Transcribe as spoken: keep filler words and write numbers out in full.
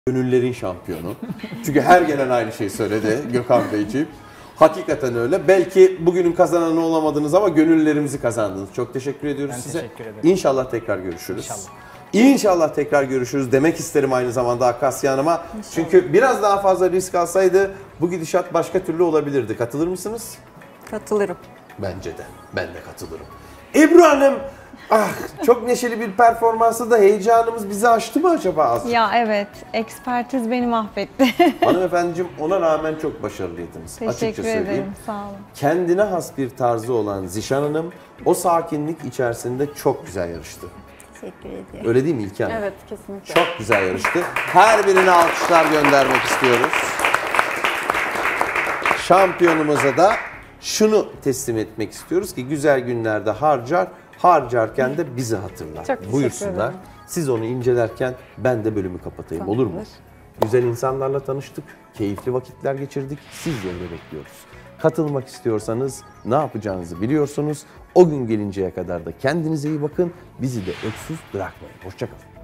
Gönüllerin şampiyonu. Çünkü her gelen aynı şeyi söyledi Gökhan Beyciğim. Hakikaten öyle. Belki bugünün kazananı olamadınız ama gönüllerimizi kazandınız. Çok teşekkür ediyoruz Ben size. teşekkür ederim. İnşallah tekrar görüşürüz. İnşallah. İnşallah tekrar görüşürüz demek isterim aynı zamanda Akasya Hanım'a. Çünkü biraz daha fazla risk alsaydı bu gidişat başka türlü olabilirdi. Katılır mısınız? Katılırım. Bence de. Ben de katılırım. Ebru Hanım, ah çok neşeli bir performansı da heyecanımız bizi aştı mı acaba az? Ya evet, ekspertiz beni mahvetti. Hanımefendiciğim ona rağmen çok başarılıydınız. Teşekkür Açıkça söyleyeyim. ederim, sağ olun. Kendine has bir tarzı olan Zişan Hanım o sakinlik içerisinde çok güzel yarıştı. Teşekkür ederim. Öyle değil mi İlki Hanım? Evet, kesinlikle. Çok güzel yarıştı. Her birine alkışlar göndermek istiyoruz. Şampiyonumuza da şunu teslim etmek istiyoruz ki güzel günlerde harcar, harcarken de bizi hatırlar. Çok teşekkür Buyursunlar. ederim. Siz onu incelerken ben de bölümü kapatayım, olur mu? Güzel insanlarla tanıştık, keyifli vakitler geçirdik. Sizleri de bekliyoruz. Katılmak istiyorsanız ne yapacağınızı biliyorsunuz. O gün gelinceye kadar da kendinize iyi bakın. Bizi de öksüz bırakmayın. Hoşça kalın.